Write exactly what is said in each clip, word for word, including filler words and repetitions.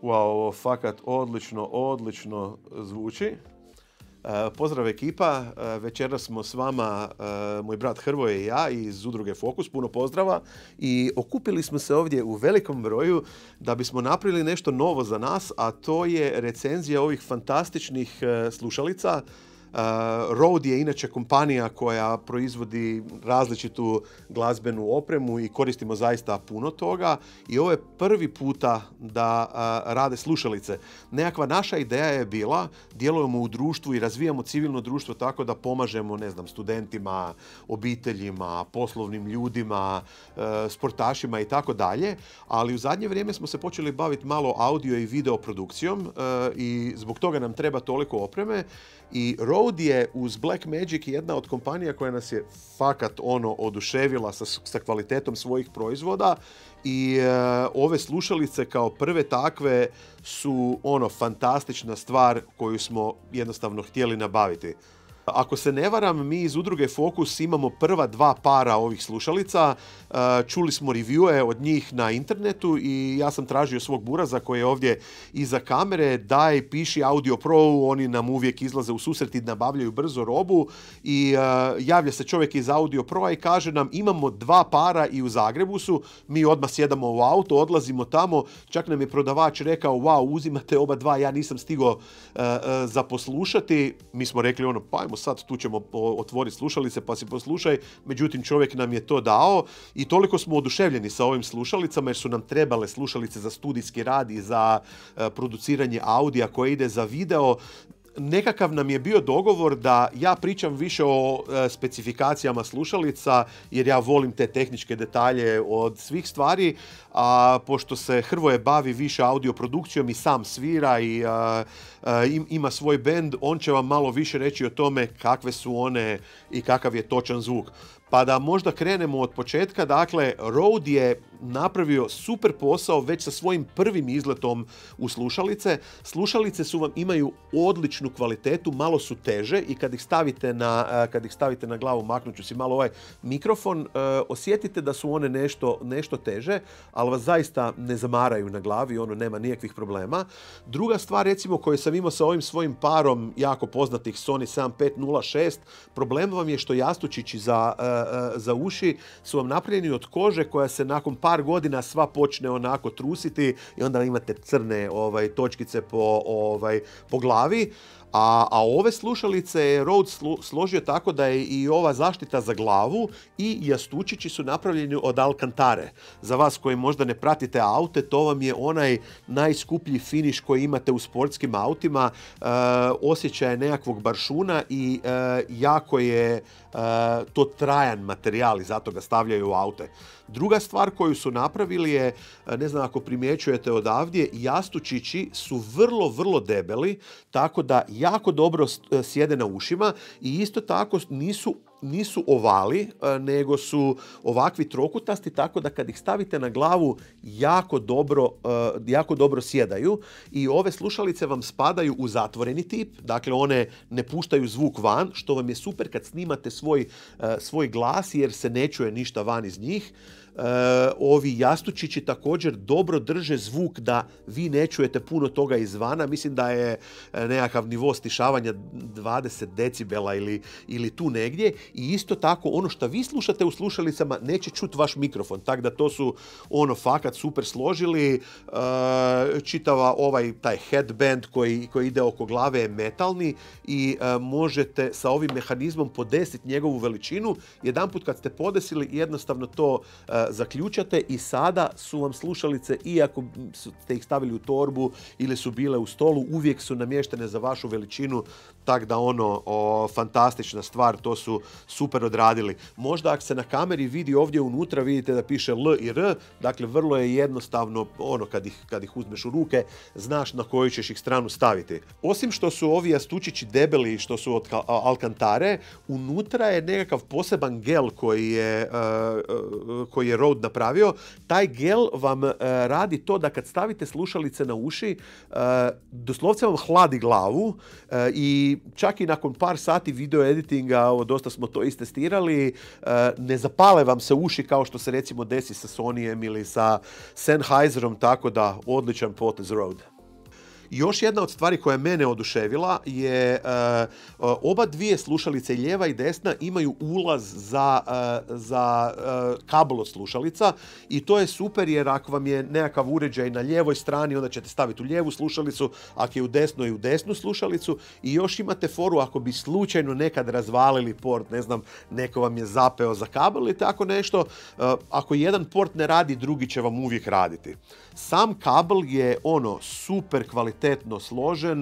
Wow, ovo fakat odlično, odlično zvuči. Pozdrav ekipa, večeras smo s vama moj brat Hrvoje i ja iz udruge Fokus, puno pozdrava i okupili smo se ovdje u velikom broju da bismo napravili nešto novo za nas, a to je recenzija ovih fantastičnih slušalica. Rode je inače kompanija koja proizvodi različitu glazbenu opremu i koristimo zaista puno toga i ovo je prvi puta da rade slušalice. Nekakva naša ideja je bila, djelujemo u društvu i razvijamo civilno društvo tako da pomažemo, ne znam, studentima, obiteljima, poslovnim ljudima, sportašima i tako dalje, ali u zadnje vrijeme smo se počeli baviti malo audio i video produkcijom i zbog toga nam treba toliko opreme. I Rode je uz Blackmagic jedna od kompanija koja nas je fakat ono oduševila sa, sa kvalitetom svojih proizvoda i e, ove slušalice kao prve takve su ono fantastična stvar koju smo jednostavno htjeli nabaviti. Ako se ne varam, mi iz udruge Fokus imamo prva dva para ovih slušalica. Čuli smo reviewe od njih na internetu i ja sam tražio svog buraza koji je ovdje iza kamere. Daj, piši Audio Pro, oni nam uvijek izlaze u susret i nabavljaju brzo robu. I javlja se čovjek iz Audio Proa i kaže nam imamo dva para i u Zagrebu su. Mi odmah sjedamo u auto, odlazimo tamo. Čak nam je prodavač rekao, wow, uzimate oba dva, ja nisam stigao uh, uh, za poslušati. Mi smo rekli ono, pa ajmo sad tu ćemo otvoriti slušalice pa si poslušaj, međutim čovjek nam je to dao i toliko smo oduševljeni sa ovim slušalicama jer su nam trebale slušalice za studijski rad i za uh, produciranje audija koje ide za video. Nekakav nam je bio dogovor da ja pričam više o e, specifikacijama slušalica jer ja volim te tehničke detalje od svih stvari, a pošto se Hrvoje bavi više audio produkcijom i sam svira i a, a, im, ima svoj bend, on će vam malo više reći o tome kakve su one i kakav je točan zvuk. Pa da možda krenemo od početka, dakle, Rode je napravio super posao već sa svojim prvim izletom u slušalice. Slušalice su vam, imaju odličnu kvalitetu, malo su teže i kad ih stavite na, kad ih stavite na glavu, maknut ću si malo ovaj mikrofon, osjetite da su one nešto, nešto teže, ali vas zaista ne zamaraju na glavi, ono nema nikakvih problema. Druga stvar, recimo, koju sam imao sa ovim svojim parom jako poznatih Sony sedam pet nula šest, problem vam je što jastučići za za uši su vam napravljeni od kože koja se nakon par godina sva počne onako trusiti i onda imate crne ovaj, točkice po, ovaj, po glavi. A, a ove slušalice je Rode slu, složio tako da je i ova zaštita za glavu i jastučići su napravljeni od Alcantare. Za vas koji možda ne pratite aute, to vam je onaj najskuplji finiš koji imate u sportskim autima. E, osjećaj nekakvog baršuna i e, jako je e, to trajan materijal i zato ga stavljaju u aute. Druga stvar koju su napravili je, ne znam ako primjećujete odavdje, jastučići su vrlo, vrlo debeli, tako da jako dobro sjede na ušima i isto tako nisu nisu ovali, nego su ovakvi trokutasti, tako da kad ih stavite na glavu jako dobro, jako dobro sjedaju i ove slušalice vam spadaju u zatvoreni tip, dakle one ne puštaju zvuk van, što vam je super kad snimate svoj, svoj glas jer se ne čuje ništa van iz njih. Uh, ovi jastučići također dobro drže zvuk da vi ne čujete puno toga izvana. Mislim da je nekakav nivo stišavanja dvadeset decibela ili, ili tu negdje i isto tako ono što vi slušate u slušalicama neće čuti vaš mikrofon, tako da to su ono fakat super složili. Uh, čitava ovaj taj headband koji, koji ide oko glave je metalni i uh, možete sa ovim mehanizmom podesiti njegovu veličinu. Jedanput kad ste podesili jednostavno to uh, zaključate i sada su vam slušalice, iako ste ih stavili u torbu ili su bile u stolu, uvijek su namještene za vašu veličinu, tak da ono, o, fantastična stvar, to su super odradili. Možda ako se na kameri vidi ovdje unutra, vidite da piše L i R, dakle vrlo je jednostavno, ono, kad ih, kad ih uzmeš u ruke, znaš na koju ćeš ih stranu staviti. Osim što su ovi jastučići debeli, što su od Alcantare, unutra je nekakav poseban gel koji je, uh, koji je Rode napravio. Taj gel vam uh, radi to da kad stavite slušalice na uši, uh, doslovce vam hladi glavu uh, i čak i nakon par sati video editinga, ovo, dosta smo to istestirali, uh, ne zapale vam se uši kao što se recimo desi sa Sonyjem ili sa Sennheiserom, tako da odličan potez Rode. još jedna od stvari koja je mene oduševila je uh, oba dvije slušalice, lijeva i desna, imaju ulaz za, uh, za uh, kabel od slušalica i to je super jer ako vam je nekakav uređaj na lijevoj strani, onda ćete staviti u lijevu slušalicu, ako je u desnoj u desnu slušalicu i još imate foru ako bi slučajno nekad razvalili port, ne znam, neko vam je zapeo za kabel ili tako nešto, uh, ako jedan port ne radi, drugi će vam uvijek raditi. Sam kabel je ono super kvalitetno složen,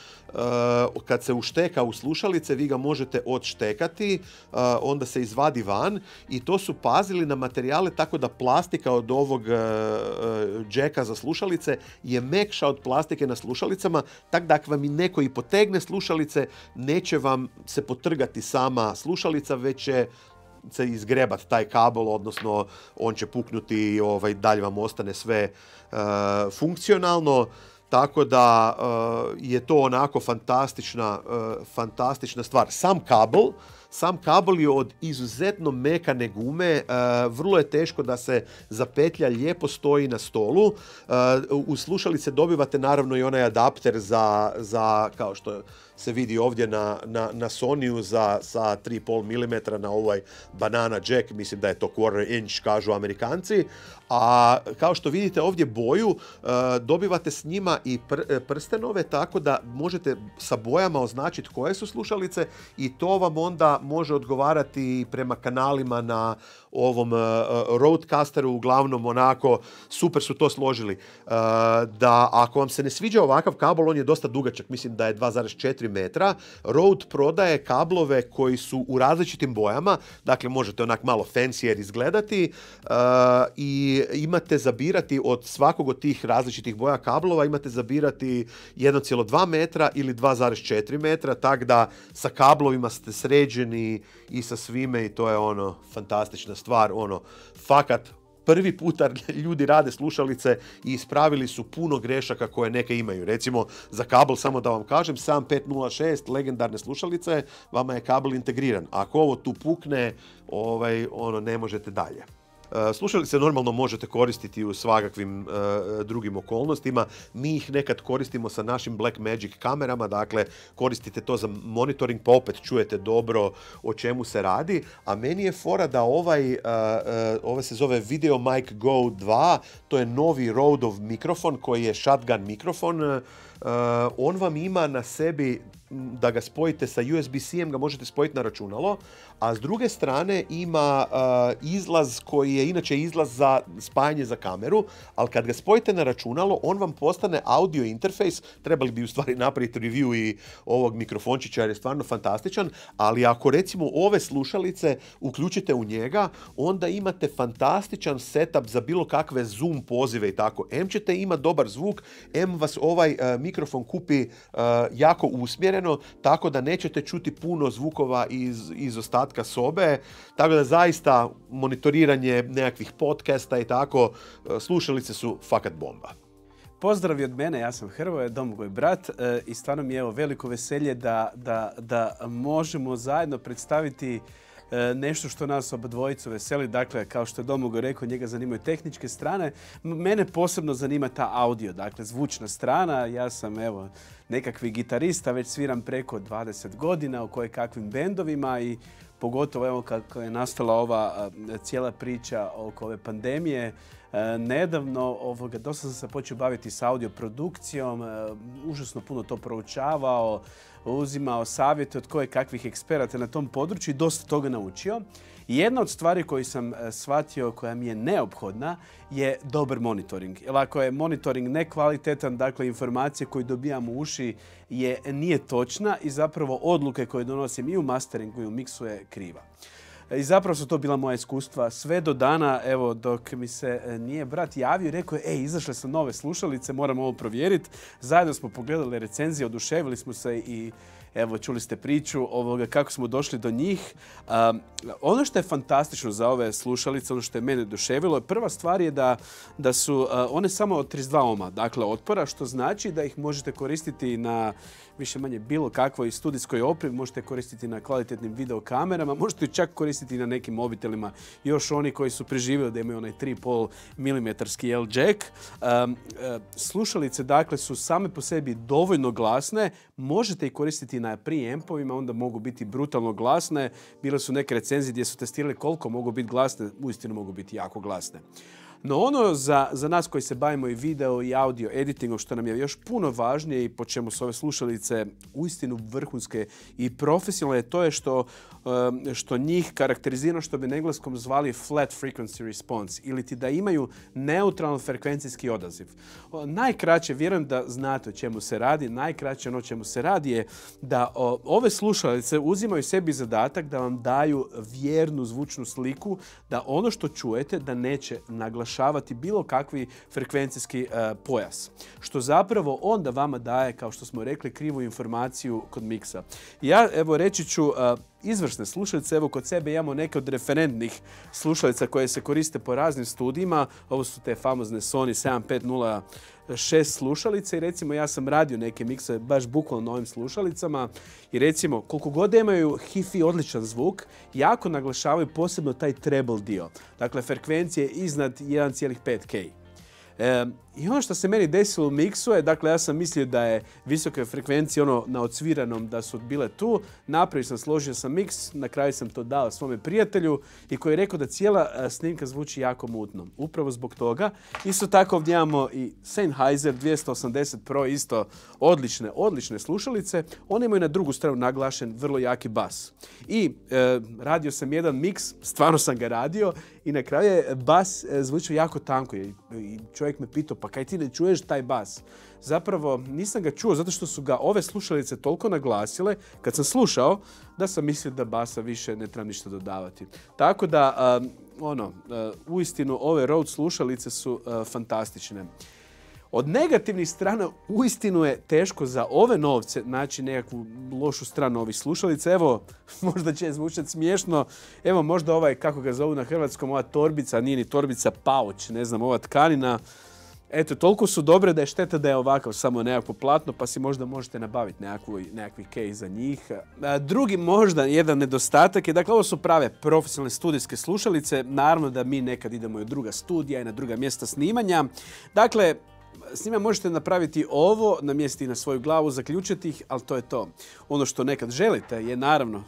kad se ušteka u slušalice vi ga možete odštekati, onda se izvadi van i to su pazili na materijale tako da plastika od ovog džeka za slušalice je mekša od plastike na slušalicama, tako da ako vam i neko i potegne slušalice, neće vam se potrgati sama slušalica, već će se izgrebat taj kabel, odnosno on će puknuti i ovaj, dalje vam ostane sve uh, funkcionalno. Tako da uh, je to onako fantastična, uh, fantastična stvar. Sam kabel, sam kabel je od izuzetno mekane gume, uh, vrlo je teško da se zapetlja, lijepo stoji na stolu. Uh, u slušalice dobivate naravno i onaj adapter za, za kao što se vidi ovdje na, na, na Sonyu za, sa tri i pol milimetra na ovaj banana jack, mislim da je to quarter inch, kažu Amerikanci. A kao što vidite ovdje boju, uh, dobivate s njima i pr- prstenove, tako da možete sa bojama označiti koje su slušalice i to vam onda može odgovarati prema kanalima na ovom uh, Rodecasteru, uglavnom onako super su to složili. Uh, da ako vam se ne sviđa ovakav kabel, on je dosta dugačak, mislim da je dva zarez četiri metra. Rode prodaje kablove koji su u različitim bojama, dakle možete onak malo fancier izgledati uh, i imate zabirati od svakog od tih različitih boja kablova, imate zabirati jedan zarez dva metra ili dva zarez četiri metra, tako da sa kablovima ste sređeni i sa svime i to je ono fantastična stvar, ono fakat prvi puta ljudi rade slušalice i ispravili su puno grešaka koje neke imaju. Recimo za kabel, samo da vam kažem, sedam pet nula šest legendarne slušalice, vama je kabel integriran. Ako ovo tu pukne, ovaj, ono ne možete dalje. Slušalice normalno možete koristiti u svakakvim uh, drugim okolnostima. Mi ih nekad koristimo sa našim Blackmagic kamerama, dakle koristite to za monitoring pa opet čujete dobro o čemu se radi. A meni je fora da ovaj, uh, uh, ovaj se zove VideoMic Go dva, to je novi Rodeov mikrofon koji je shotgun mikrofon. Uh, on vam ima na sebi da ga spojite sa U S B C-em, ga možete spojiti na računalo, a s druge strane ima uh, izlaz koji je inače izlaz za spajanje za kameru, ali kad ga spojite na računalo, on vam postane audio interfejs. Trebali bi u stvari napraviti review i ovog mikrofončića jer je stvarno fantastičan, ali ako recimo ove slušalice uključite u njega, onda imate fantastičan setup za bilo kakve Zoom pozive i tako. Em ćete imati dobar zvuk, em vas ovaj uh, mikrofon kupi uh, jako usmjeren, tako da nećete čuti puno zvukova iz, iz ostatka sobe, tako da zaista monitoriranje nekakvih podcasta i tako, slušalice su fakat bomba. Pozdrav od mene, ja sam Hrvoje, Domagoj brat e, i stvarno mi je evo veliko veselje da, da, da možemo zajedno predstaviti e, nešto što nas obadvojicu veseli. Dakle, kao što je Domagoj rekao, njega zanimaju tehničke strane. Mene posebno zanima ta audio, dakle zvučna strana. Ja sam evo nekakvi gitarista, već sviram preko dvadeset godina u kojekakvim bendovima i pogotovo evo kako je nastala ova cijela priča oko ove pandemije. Nedavno ovoga, dosta sam se počeo baviti s audio produkcijom, užasno puno to proučavao, uzimao savjete od koje kakvih eksperata na tom području i dosta toga naučio. I jedna od stvari koju sam shvatio koja mi je neophodna je dobar monitoring. Jer ako je monitoring nekvalitetan, dakle informacije koje dobijam u uši je, nije točna i zapravo odluke koje donosim i u masteringu i u miksu je kriva. I zapravo su to bila moja iskustva sve do dana, evo, dok mi se nije brat javio i rekao je, ej, izašle su nove slušalice, moramo ovo provjeriti. Zajedno smo pogledali recenzije, oduševili smo se i Evo, čuli ste priču ovoga, kako smo došli do njih. Um, ono što je fantastično za ove slušalice, ono što je mene oduševilo, prva stvar je da, da su uh, one samo od trideset dva ohma, dakle otpora, što znači da ih možete koristiti na više manje bilo kakvoj studijskoj opremi, možete koristiti na kvalitetnim videokamerama, možete čak koristiti na nekim mobitelima, još oni koji su preživjeli da imaju onaj tri i pol milimetarski L jack. Um, uh, slušalice dakle su same po sebi dovoljno glasne, možete ih koristiti na preampovima, onda mogu biti brutalno glasne. Bile su neke recenzije gdje su testirali koliko mogu biti glasne, uistinu mogu biti jako glasne. No ono za, za nas koji se bavimo i video i audio editingom, što nam je još puno važnije i po čemu su ove slušalice uistinu vrhunske i profesionalne, to je što, što njih karakterizira što bi na engleskom zvali flat frequency response, ili ti da imaju neutralan frekvencijski odaziv. Najkraće, vjerujem da znate o čemu se radi, najkraće ono o čemu se radi je da ove slušalice uzimaju sebi zadatak da vam daju vjernu zvučnu sliku, da ono što čujete da neće naglašavati bilo kakvi frekvencijski uh, pojas. Što zapravo onda vama daje, kao što smo rekli, krivu informaciju kod miksa. Ja, evo, reći ću uh, izvrsne slušalice. Evo, kod sebe imamo neke od referentnih slušalica koje se koriste po raznim studijima. Ovo su te famozne Sony sedam pet nula šest slušalice i recimo ja sam radio neke mikse baš bukvalno na ovim slušalicama i recimo koliko god imaju hi-fi odličan zvuk, jako naglašavaju posebno taj treble dio. Dakle, frekvencije iznad jedan zarez pet K. E, I ono što se meni desilo u miksu je, dakle ja sam mislio da je visoke frekvencije ono na odsviranom da su bile tu, napravio sam, složio sam miks, na kraju sam to dao svome prijatelju i koji je rekao da cijela snimka zvuči jako mutno. Upravo zbog toga. Isto tako ovdje imamo i Sennheiser dvjesto osamdeset Pro, isto odlične, odlične slušalice. One imaju na drugu stranu naglašen vrlo jaki bas. I e, radio sam jedan miks, stvarno sam ga radio i na kraju je bas e, zvučio jako tanko i, i čovjek me pitao pa kaj ti ne čuješ taj bas? Zapravo nisam ga čuo zato što su ga ove slušalice toliko naglasile kad sam slušao da sam mislio da basa više ne treba ništa dodavati. Tako da, um, ono, uh, uistinu ove Rode slušalice su uh, fantastične. Od negativnih strana uistinu je teško za ove novce naći nekakvu lošu stranu ovih slušalica. Evo, možda će zvučati smiješno, evo možda ovaj, kako ga zovu na hrvatskom, ova torbica, nije ni torbica, pauč, ne znam, ova tkanina. Eto, toliko su dobre da je šteta da je ovakav samo nekakvo platno, pa si možda možete nabaviti nekakvi case za njih. A drugi možda jedan nedostatak je, dakle, ovo su prave profesionalne studijske slušalice. Naravno da mi nekad idemo i u druga studija i na druga mjesta snimanja. Dakle, s njima možete napraviti ovo, namjestiti na svoju glavu, zaključiti ih, ali to je to. Ono što nekad želite je naravno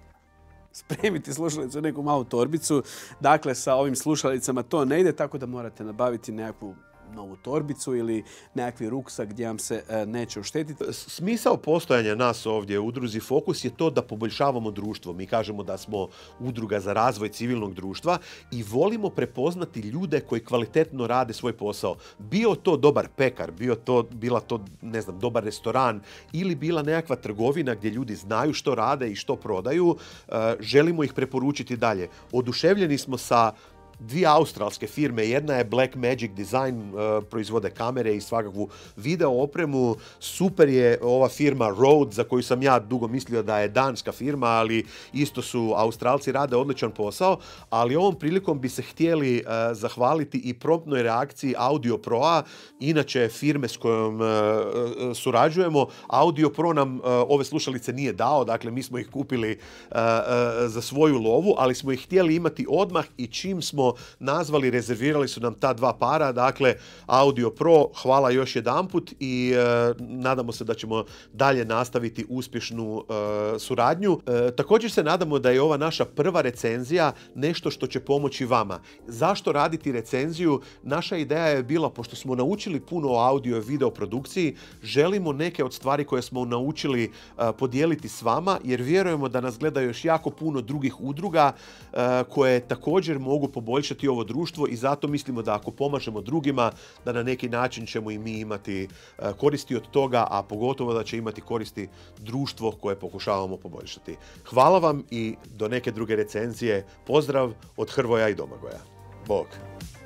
spremiti slušalicu u neku malu torbicu. Dakle, sa ovim slušalicama to ne ide, tako da morate nabaviti nekakvu novu torbicu ili nekakvi ruksak gdje vam se e, neće oštetiti. Smisao postojanja nas ovdje u udruzi Fokus je to da poboljšavamo društvo. Mi kažemo da smo udruga za razvoj civilnog društva i volimo prepoznati ljude koji kvalitetno rade svoj posao. Bio to dobar pekar, bio to, bila to, ne znam, dobar restoran ili bila nekakva trgovina gdje ljudi znaju što rade i što prodaju, e, želimo ih preporučiti dalje. Oduševljeni smo sa dvije australske firme, jedna je Black Magic Design, uh, proizvode kamere i svakakvu video opremu. Super je ova firma Rode, za koju sam ja dugo mislio da je danska firma, ali isto su Australci, rade odličan posao, ali ovom prilikom bi se htjeli uh, zahvaliti i promptnoj reakciji Audio Proa, inače firme s kojom uh, uh, surađujemo. Audio Pro nam uh, ove slušalice nije dao, dakle mi smo ih kupili uh, uh, za svoju lovu, ali smo ih htjeli imati odmah i čim smo nazvali, rezervirali su nam ta dva para, dakle Audio Pro, hvala još jedanput i e, nadamo se da ćemo dalje nastaviti uspješnu e, suradnju. E, također se nadamo da je ova naša prva recenzija nešto što će pomoći vama. Zašto raditi recenziju? Naša ideja je bila, pošto smo naučili puno o audio i video produkciji, želimo neke od stvari koje smo naučili e, podijeliti s vama, jer vjerujemo da nas gleda još jako puno drugih udruga e, koje također mogu poboljšati ovo društvo i zato mislimo da ako pomažemo drugima, da na neki način ćemo i mi imati koristi od toga, a pogotovo da će imati koristi društvo koje pokušavamo poboljšati. Hvala vam i do neke druge recenzije. Pozdrav od Hrvoja i Domagoja. Bog!